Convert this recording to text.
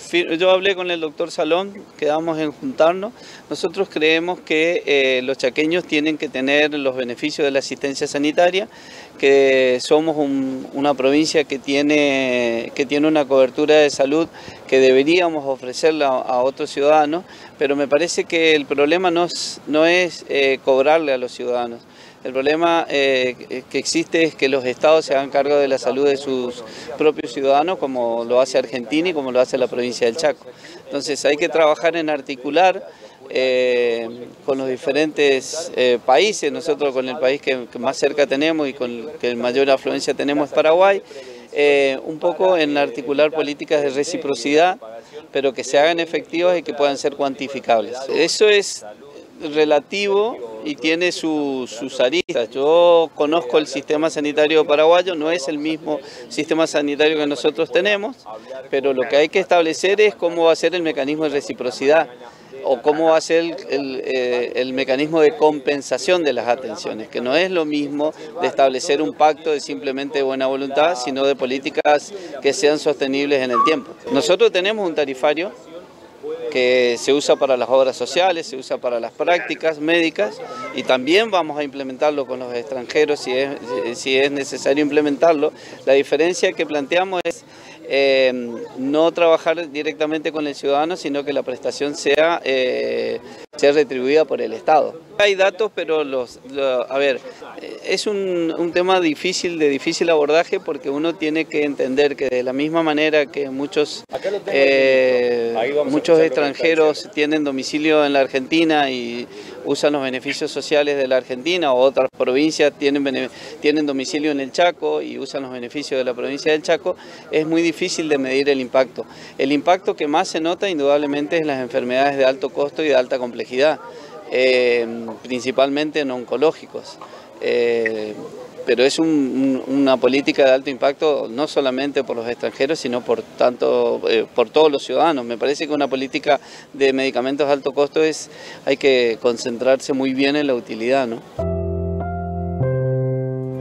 yo hablé con el doctor Salón, quedamos en juntarnos. Nosotros creemos que los chaqueños tienen que tener los beneficios de la asistencia sanitaria, que somos una provincia que tiene una cobertura de salud que deberíamos ofrecerla a otros ciudadanos, pero me parece que el problema no es cobrarle a los ciudadanos. El problema que existe es que los estados se hagan cargo de la salud de sus propios ciudadanos, como lo hace Argentina y como lo hace la provincia del Chaco. Entonces hay que trabajar en articular con los diferentes países. Nosotros con el país que más cerca tenemos y con el que mayor afluencia tenemos es Paraguay, un poco en articular políticas de reciprocidad, pero que se hagan efectivas y que puedan ser cuantificables. Eso es relativo y tiene sus aristas. Yo conozco el sistema sanitario paraguayo, no es el mismo sistema sanitario que nosotros tenemos, pero lo que hay que establecer es cómo va a ser el mecanismo de reciprocidad o cómo va a ser el mecanismo de compensación de las atenciones, que no es lo mismo de establecer un pacto de simplemente buena voluntad, sino de políticas que sean sostenibles en el tiempo. Nosotros tenemos un tarifario que se usa para las obras sociales, se usa para las prácticas médicas y también vamos a implementarlo con los extranjeros si es necesario implementarlo. La diferencia que planteamos es no trabajar directamente con el ciudadano, sino que la prestación sea retribuida por el Estado. Hay datos, pero es un tema de difícil abordaje, porque uno tiene que entender que de la misma manera que muchos extranjeros tienen domicilio en la Argentina y usan los beneficios sociales de la Argentina, o otras provincias tienen domicilio en el Chaco y usan los beneficios de la provincia del Chaco, es muy difícil de medir el impacto. El impacto que más se nota indudablemente es las enfermedades de alto costo y de alta complejidad, principalmente en oncológicos. Pero es una política de alto impacto no solamente por los extranjeros, sino por todos los ciudadanos. Me parece que una política de medicamentos de alto costo hay que concentrarse muy bien en la utilidad, ¿no?